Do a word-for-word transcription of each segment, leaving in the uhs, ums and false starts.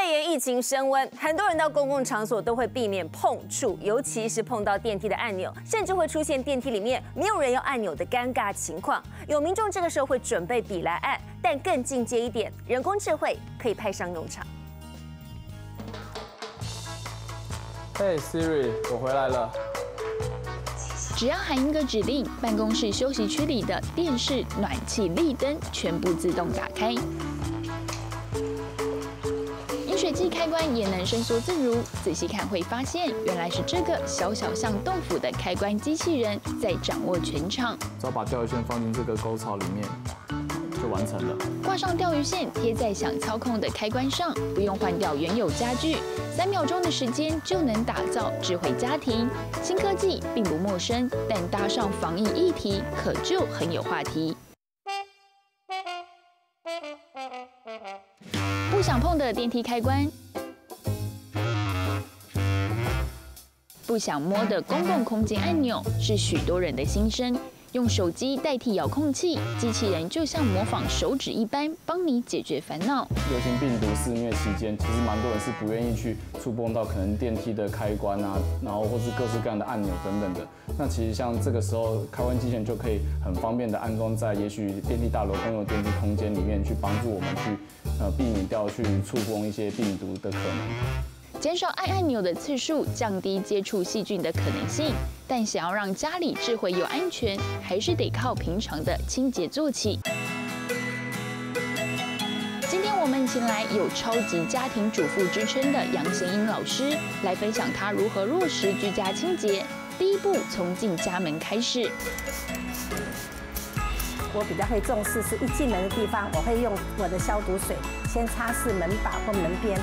肺炎疫情升温，很多人到公共场所都会避免碰触，尤其是碰到电梯的按钮，甚至会出现电梯里面没有人要按钮的尴尬情况。有民众这个时候会准备笔来按，但更进阶一点，人工智慧可以派上用场。 嘿 Siri， 我回来了。 只要喊一个指令，办公室休息区里的电视、暖气、立灯全部自动打开。 饮水机开关也能伸缩自如，仔细看会发现，原来是这个小小像豆腐的开关机器人在掌握全场。 只要把钓鱼线放进这个沟槽里面，就完成了。 挂上钓鱼线，贴在想操控的开关上，不用换掉原有家具，三秒钟的时间就能打造智慧家庭。新科技并不陌生，但搭上防疫议题，可就很有话题。 不想碰的电梯开关，不想摸的公共空间按钮，是许多人的心声。用手机代替遥控器，机器人就像模仿手指一般，帮你解决烦恼。 流行病毒肆虐期间，其实蛮多人是不愿意去触碰到可能电梯的开关啊，然后或是各式各样的按钮等等的。那其实像这个时候，开关机器人就可以很方便的安装在也许电梯大楼公用电梯空间里面，去帮助我们去呃避免掉去触碰一些病毒的可能。 减少按按钮的次数，降低接触细菌的可能性。但想要让家里智慧又安全，还是得靠平常的清洁做起。今天我们请来有超级家庭主妇之称的杨贤英老师，来分享她如何落实居家清洁。第一步，从进家门开始。 我比较会重视是一进门的地方，我会用我的消毒水先擦拭门把或门边。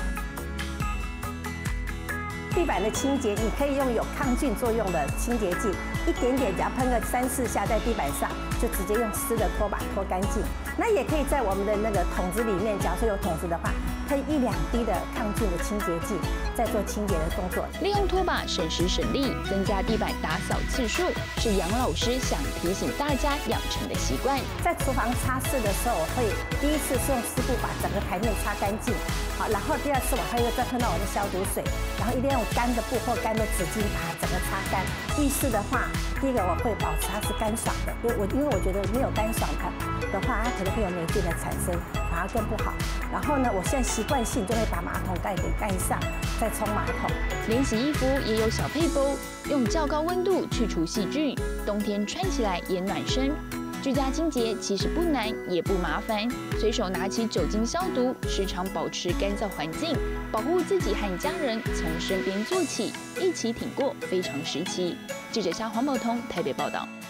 地板的清洁，你可以用有抗菌作用的清洁剂，一点点，只要喷个三四下在地板上，就直接用湿的拖把拖干净。那也可以在我们的那个桶子里面，假如说有桶子的话，喷一两滴的抗菌的清洁剂，再做清洁的动作。 利用拖把省时省力，增加地板打扫次数，是杨老师想提醒大家养成的习惯。 在厨房擦拭的时候，我会第一次是用湿布把整个台面擦干净，好，然后第二次我还会再喷到我的消毒水，然后一定要用干的布或干的纸巾把它整个擦干。浴室的话，第一个我会保持它是干爽的，因为我因为我觉得没有干爽它的话，它可能会有霉菌的产生，反而更不好。然后呢，我现在习惯性就会把马桶盖给盖上，再冲马桶。 连洗衣服也有小配包，用较高温度去除细菌，冬天穿起来也暖身。居家清洁其实不难也不麻烦，随手拿起酒精消毒，时常保持干燥环境，保护自己和家人，从身边做起，一起挺过非常时期。记者夏黄宝通台北报道。